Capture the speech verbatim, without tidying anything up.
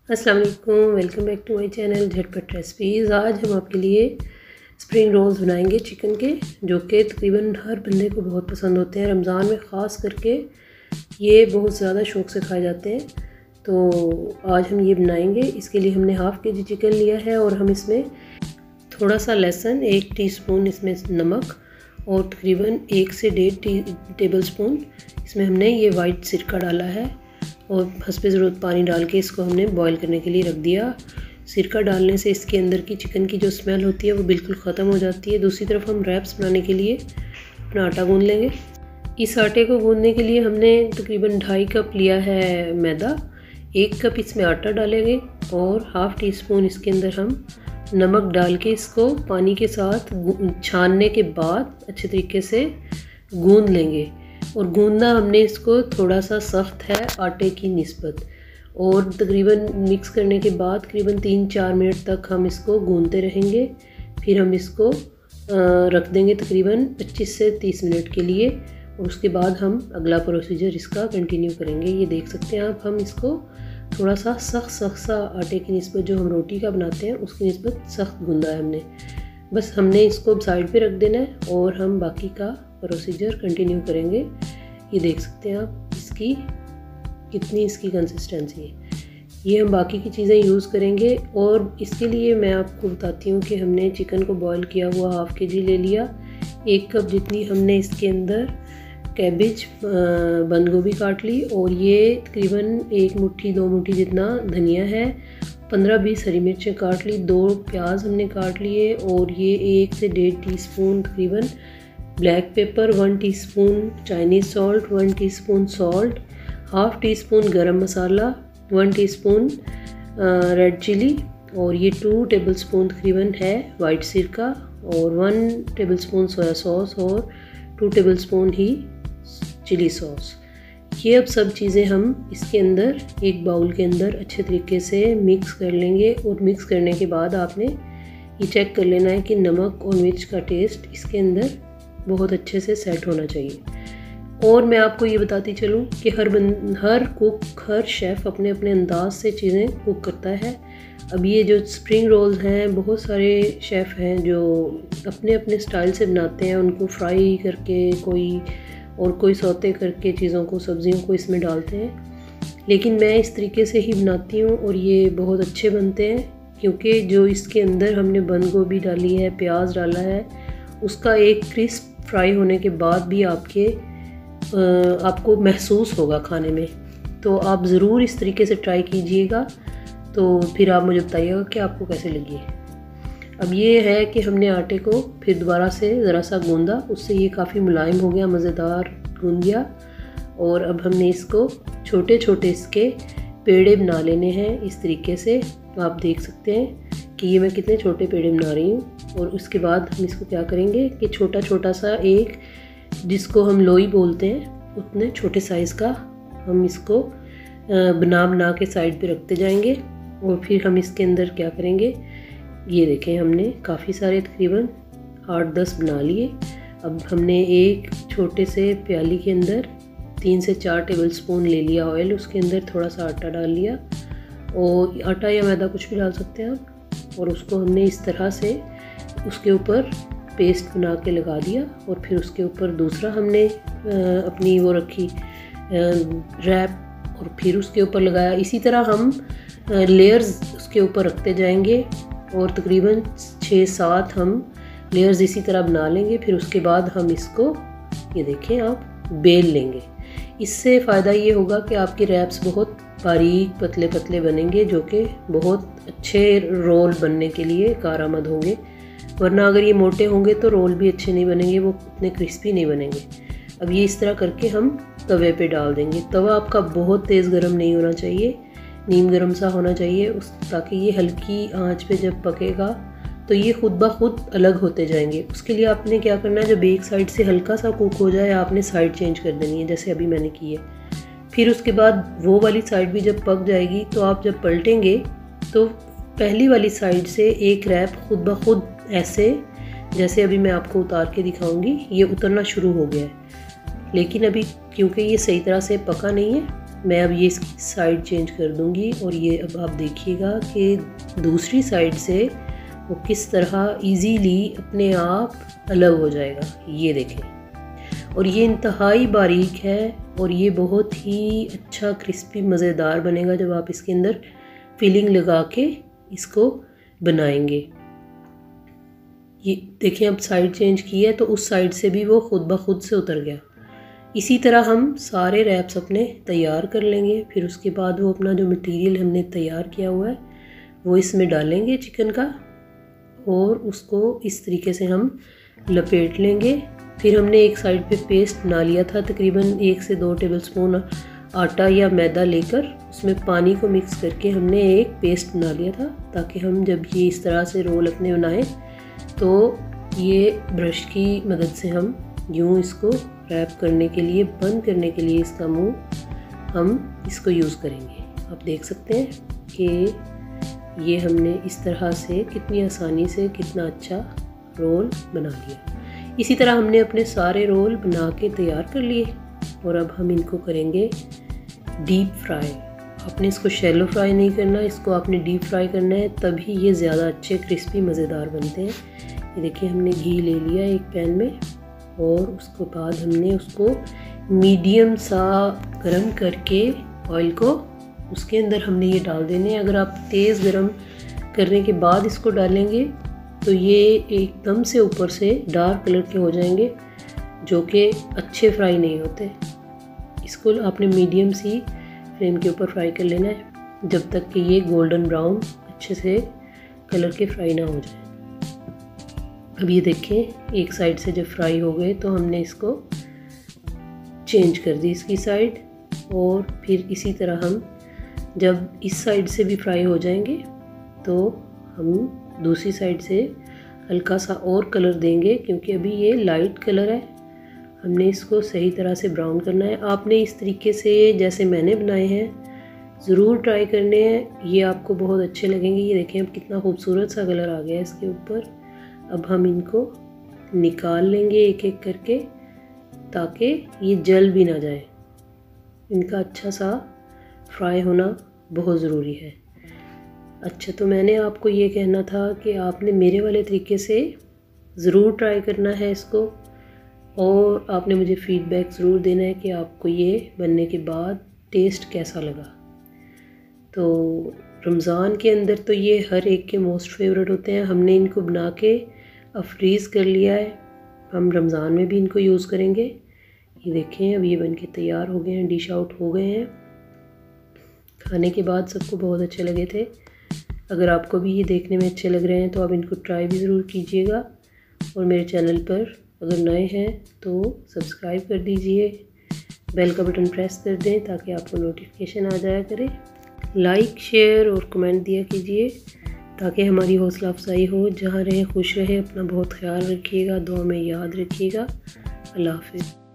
अस्सलाम वालेकुम, welcome back to my channel Jhatpat recipes. आज हम आपके लिए स्प्रिंग रोल्स बनाएंगे चिकन के, जो कि तकरीबन हर बंदे को बहुत पसंद होते हैं। रमज़ान में ख़ास करके ये बहुत ज़्यादा शौक़ से खाए जाते हैं। तो आज हम ये बनाएंगे। इसके लिए हमने हाफ़ के जी चिकन लिया है और हम इसमें थोड़ा सा लहसुन, एक टीस्पून इसमें नमक और तकरीबन एक से डेढ़ टेबल स्पून इसमें हमने ये वाइट सिरका डाला है और हस्बे ज़रूरत पानी डाल के इसको हमने बॉईल करने के लिए रख दिया। सिरका डालने से इसके अंदर की चिकन की जो स्मेल होती है वो बिल्कुल ख़त्म हो जाती है। दूसरी तरफ हम रैप्स बनाने के लिए अपना आटा गूंद लेंगे। इस आटे को गूंदने के लिए हमने तकरीबन ढाई कप लिया है मैदा। एक कप इसमें आटा डालेंगे और हाफ़ टी स्पून इसके अंदर हम नमक डाल के इसको पानी के साथ छानने के बाद अच्छे तरीके से गूंद लेंगे। और गूंदना हमने इसको थोड़ा सा सख्त है आटे की निस्बत। और तकरीबन मिक्स करने के बाद तकरीबन तीन चार मिनट तक हम इसको गूंदते रहेंगे। फिर हम इसको रख देंगे तकरीबन पच्चीस से तीस मिनट के लिए और उसके बाद हम अगला प्रोसीजर इसका कंटिन्यू करेंगे। ये देख सकते हैं आप, हम इसको थोड़ा सा सख्त सख्त सा आटे की निस्बत जो हम रोटी का बनाते हैं उसकी निस्बत सख्त गूंदा है हमने। बस हमने इसको साइड पे रख देना है और हम बाकी का प्रोसीजर कंटिन्यू करेंगे। ये देख सकते हैं आप इसकी कितनी इसकी कंसिस्टेंसी है। ये हम बाकी की चीज़ें यूज़ करेंगे और इसके लिए मैं आपको बताती हूँ कि हमने चिकन को बॉईल किया हुआ हाफ़ के जी ले लिया। एक कप जितनी हमने इसके अंदर कैबेज बंद गोभी काट ली और ये तकरीबन एक मुट्ठी दो मुट्ठी जितना धनिया है, पंद्रह बीस हरी मिर्चें काट ली, दो प्याज हमने काट लिए और ये एक से डेढ़ टीस्पून तकरीबन black pepper, one teaspoon Chinese salt, one teaspoon salt, half teaspoon garam masala, one teaspoon red chili और ये टू टेबलस्पून तकरीबन है वाइट सिरका और वन टेबलस्पून सोया सॉस और टू टेबलस्पून ही चिली सॉस। ये अब सब चीज़ें हम इसके अंदर एक बाउल के अंदर अच्छे तरीके से मिक्स कर लेंगे। और मिक्स करने के बाद आपने ये चेक कर लेना है कि नमक और मिर्च का टेस्ट इसके अंदर बहुत अच्छे से सेट होना चाहिए। और मैं आपको ये बताती चलूँ कि हर बन हर कुक हर शेफ़ अपने अपने अंदाज से चीज़ें कुक करता है। अब ये जो स्प्रिंग रोल्स हैं, बहुत सारे शेफ़ हैं जो अपने अपने स्टाइल से बनाते हैं, उनको फ्राई करके कोई और कोई सौते करके चीज़ों को सब्ज़ियों को इसमें डालते हैं। लेकिन मैं इस तरीके से ही बनाती हूँ और ये बहुत अच्छे बनते हैं क्योंकि जो इसके अंदर हमने बंद गोभी डाली है, प्याज डाला है, उसका एक क्रिस्प फ्राई होने के बाद भी आपके आपको महसूस होगा खाने में। तो आप ज़रूर इस तरीके से ट्राई कीजिएगा। तो फिर आप मुझे बताइएगा कि आपको कैसे लगी। अब ये है कि हमने आटे को फिर दोबारा से ज़रा सा गूंदा, उससे ये काफ़ी मुलायम हो गया, मज़ेदार गूंद गया। और अब हमने इसको छोटे छोटे इसके पेड़े बना लेने हैं इस तरीके से। आप देख सकते हैं कि ये मैं कितने छोटे पेड़े बना रही हूँ। और उसके बाद हम इसको क्या करेंगे कि छोटा छोटा सा एक, जिसको हम लोई बोलते हैं, उतने छोटे साइज़ का हम इसको बना बना के साइड पे रखते जाएंगे। और फिर हम इसके अंदर क्या करेंगे, ये देखें हमने काफ़ी सारे तकरीबन आठ दस बना लिए। अब हमने एक छोटे से प्याली के अंदर तीन से चार टेबलस्पून ले लिया ऑयल, उसके अंदर थोड़ा सा आटा डाल लिया और आटा या मैदा कुछ भी डाल सकते हैं आप। और उसको हमने इस तरह से उसके ऊपर पेस्ट बना के लगा दिया। और फिर उसके ऊपर दूसरा हमने अपनी वो रखी रैप और फिर उसके ऊपर लगाया। इसी तरह हम लेयर्स उसके ऊपर रखते जाएंगे और तकरीबन छः सात हम लेयर्स इसी तरह बना लेंगे। फिर उसके बाद हम इसको, ये देखें आप, बेल लेंगे। इससे फ़ायदा ये होगा कि आपके रैप्स बहुत बारीक पतले पतले बनेंगे, जो कि बहुत अच्छे रोल बनने के लिए कारआमद होंगे। वरना अगर ये मोटे होंगे तो रोल भी अच्छे नहीं बनेंगे, वो उतने क्रिस्पी नहीं बनेंगे। अब ये इस तरह करके हम तवे पे डाल देंगे। तवा आपका बहुत तेज़ गर्म नहीं होना चाहिए, नीम गर्म सा होना चाहिए, उस ताकि ये हल्की आंच पे जब पकेगा तो ये खुद ब खुद अलग होते जाएंगे। उसके लिए आपने क्या करना है, जब एक साइड से हल्का सा कुक हो जाए आपने साइड चेंज कर देनी है, जैसे अभी मैंने की है। फिर उसके बाद वो वाली साइड भी जब पक जाएगी तो आप जब पलटेंगे तो पहली वाली साइड से एक रैप खुद ब खुद ऐसे, जैसे अभी मैं आपको उतार के दिखाऊंगी, ये उतरना शुरू हो गया है। लेकिन अभी क्योंकि ये सही तरह से पका नहीं है मैं अब ये इसकी साइड चेंज कर दूंगी और ये अब आप देखिएगा कि दूसरी साइड से वो किस तरह इजीली अपने आप अलग हो जाएगा। ये देखें, और ये इंतहाई बारीक है और ये बहुत ही अच्छा क्रिस्पी मज़ेदार बनेगा जब आप इसके अंदर फिलिंग लगा के इसको बनाएंगे। ये देखें, अब साइड चेंज की है तो उस साइड से भी वो खुद ब खुद से उतर गया। इसी तरह हम सारे रैप्स अपने तैयार कर लेंगे। फिर उसके बाद वो अपना जो मटेरियल हमने तैयार किया हुआ है वो इसमें डालेंगे चिकन का, और उसको इस तरीके से हम लपेट लेंगे। फिर हमने एक साइड पे पेस्ट बना लिया था, तकरीबन एक से दो टेबलस्पून आटा या मैदा लेकर उसमें पानी को मिक्स करके हमने एक पेस्ट बना लिया था, ताकि हम जब ये इस तरह से रोल अपने बनाएं तो ये ब्रश की मदद से हम यूँ इसको रैप करने के लिए, बंद करने के लिए इसका मुंह हम इसको यूज़ करेंगे। आप देख सकते हैं कि ये हमने इस तरह से कितनी आसानी से कितना अच्छा रोल बना लिया। इसी तरह हमने अपने सारे रोल बना के तैयार कर लिए और अब हम इनको करेंगे डीप फ्राई। आपने इसको शैलो फ्राई नहीं करना, इसको आपने डीप फ्राई करना है, तभी ये ज़्यादा अच्छे क्रिस्पी मज़ेदार बनते हैं। ये देखिए, हमने घी ले लिया एक पैन में और उसके बाद हमने उसको मीडियम सा गरम करके ऑयल को उसके अंदर हमने ये डाल देने। अगर आप तेज़ गरम करने के बाद इसको डालेंगे तो ये एकदम से ऊपर से डार्क कलर के हो जाएंगे, जो कि अच्छे फ्राई नहीं होते। इसको आपने मीडियम सी फ्लेम के ऊपर फ्राई कर लेना है जब तक कि ये गोल्डन ब्राउन अच्छे से कलर के फ्राई ना हो जाए। अब ये देखें, एक साइड से जब फ्राई हो गए तो हमने इसको चेंज कर दी इसकी साइड, और फिर इसी तरह हम जब इस साइड से भी फ्राई हो जाएंगे तो हम दूसरी साइड से हल्का सा और कलर देंगे, क्योंकि अभी ये लाइट कलर है। हमने इसको सही तरह से ब्राउन करना है। आपने इस तरीके से जैसे मैंने बनाए हैं ज़रूर ट्राई करने हैं, ये आपको बहुत अच्छे लगेंगे। ये देखें, अब कितना खूबसूरत सा कलर आ गया है इसके ऊपर। अब हम इनको निकाल लेंगे एक एक करके, ताकि ये जल भी ना जाए। इनका अच्छा सा फ्राई होना बहुत ज़रूरी है। अच्छा, तो मैंने आपको ये कहना था कि आपने मेरे वाले तरीके से ज़रूर ट्राई करना है इसको, और आपने मुझे फ़ीडबैक ज़रूर देना है कि आपको ये बनने के बाद टेस्ट कैसा लगा। तो रमज़ान के अंदर तो ये हर एक के मोस्ट फेवरेट होते हैं। हमने इनको बना के अब फ्रीज़ कर लिया है, हम रमज़ान में भी इनको यूज़ करेंगे। ये देखें, अब ये बन के तैयार हो गए हैं, डिश आउट हो गए हैं। खाने के बाद सबको बहुत अच्छे लगे थे। अगर आपको भी ये देखने में अच्छे लग रहे हैं तो आप इनको ट्राई भी ज़रूर कीजिएगा, और मेरे चैनल पर अगर नए हैं तो सब्सक्राइब कर दीजिए, बेल का बटन प्रेस कर दें ताकि आपको नोटिफिकेशन आ जाया करे। लाइक, शेयर और कमेंट दिया कीजिए ताकि हमारी हौसला अफजाई हो। जहाँ रहें खुश रहें, अपना बहुत ख्याल रखिएगा, दुआ में याद रखिएगा। अल्लाह हाफ़िज़।